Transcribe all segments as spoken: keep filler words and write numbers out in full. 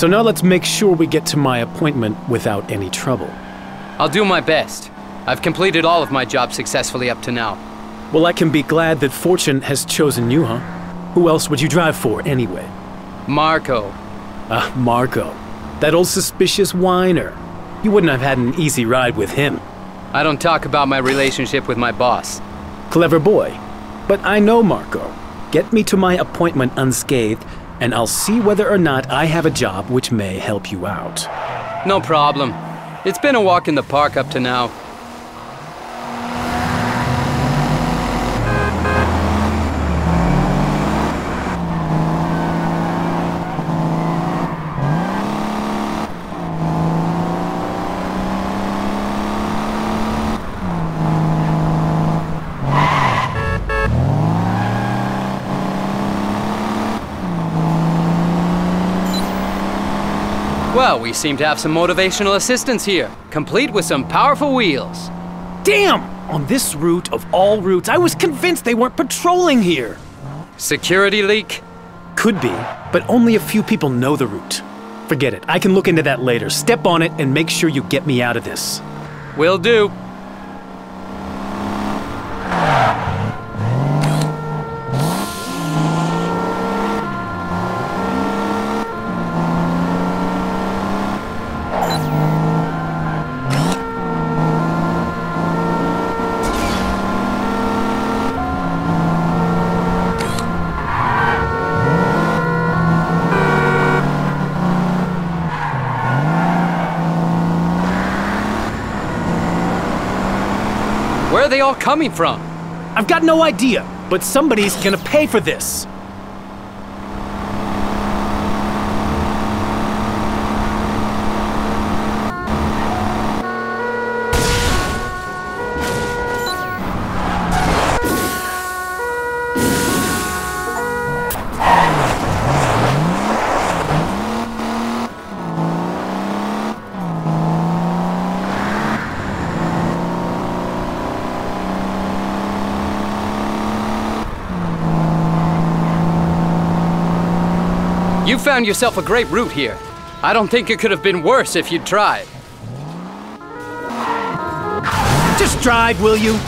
So now let's make sure we get to my appointment without any trouble. I'll do my best. I've completed all of my jobs successfully up to now. Well, I can be glad that fortune has chosen you, huh? Who else would you drive for, anyway? Marco. Ah, Marco. That old suspicious whiner. You wouldn't have had an easy ride with him. I don't talk about my relationship with my boss. Clever boy. But I know Marco. Get me to my appointment unscathed, and I'll see whether or not I have a job which may help you out. No problem. It's been a walk in the park up to now. Well, we seem to have some motivational assistance here, complete with some powerful wheels. Damn! On this route of all routes, I was convinced they weren't patrolling here. Security leak? Could be, but only a few people know the route. Forget it, I can look into that later. Step on it and make sure you get me out of this. Will do. Where are they all coming from? I've got no idea, but somebody's gonna pay for this. You found yourself a great route here. I don't think it could have been worse if you'd tried. Just drive, will you?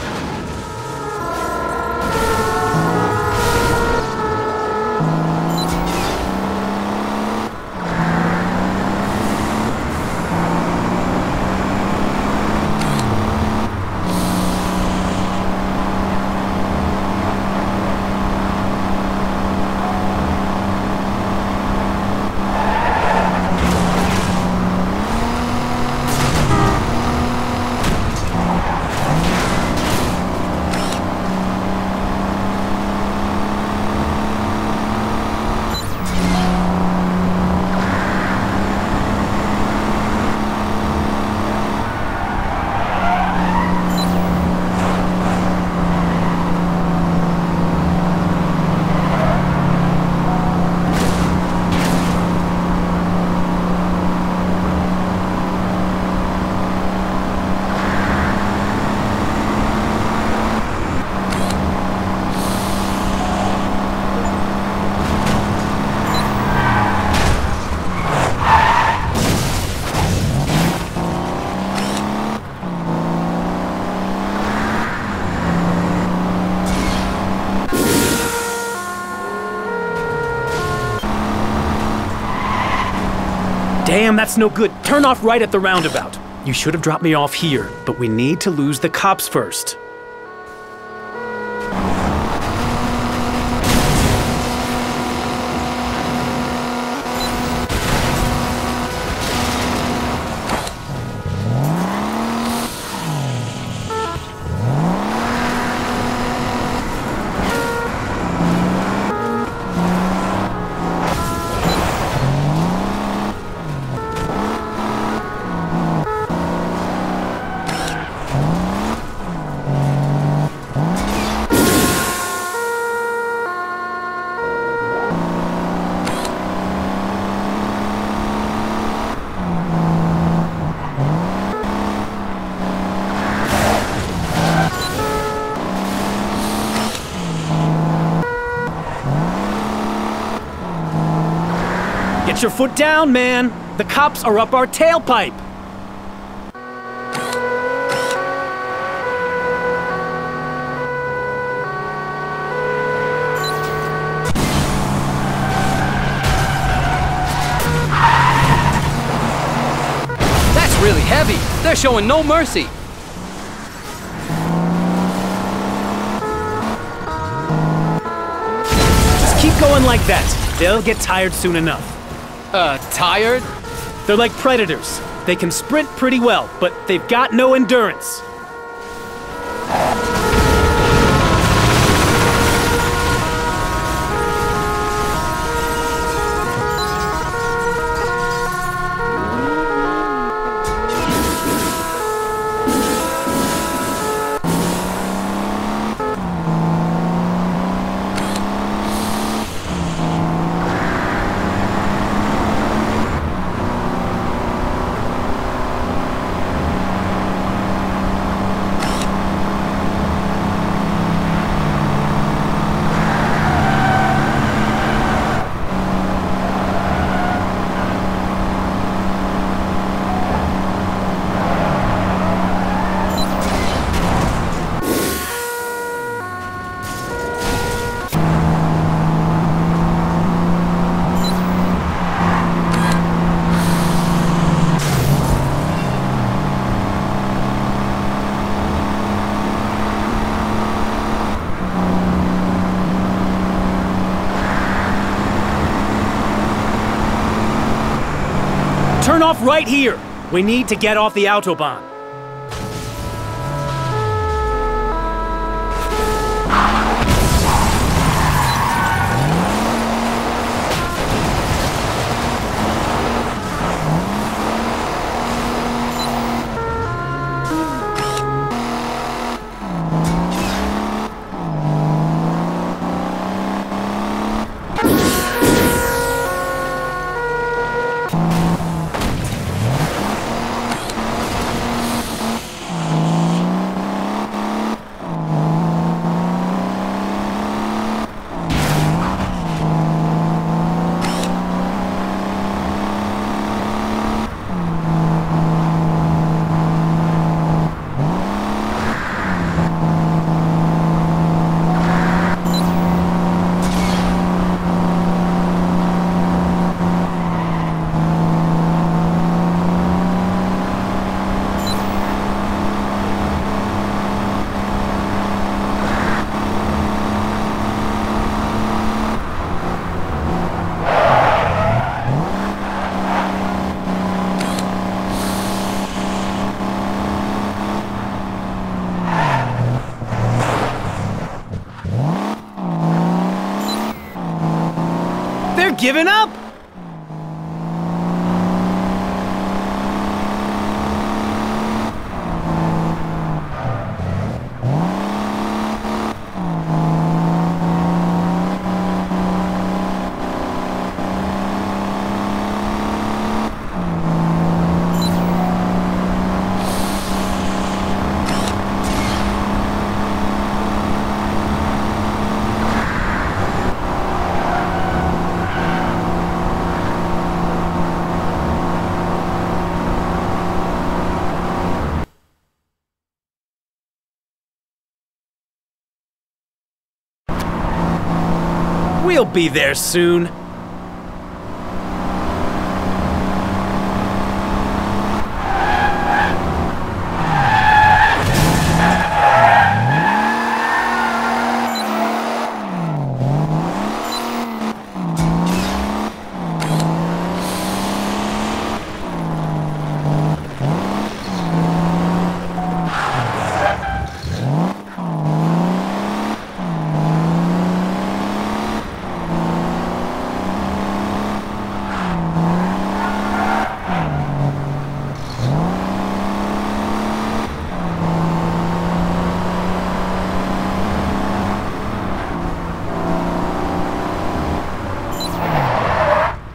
Damn, that's no good. Turn off right at the roundabout. You should have dropped me off here, but we need to lose the cops first. Put your foot down, man! The cops are up our tailpipe! That's really heavy. They're showing no mercy. Just keep going like that. They'll get tired soon enough. Uh, tired? They're like predators. They can sprint pretty well, but they've got no endurance. Turn off right here! We need to get off the Autobahn. They're giving up! We'll be there soon.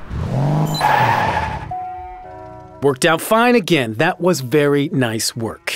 Worked out fine again. That was very nice work.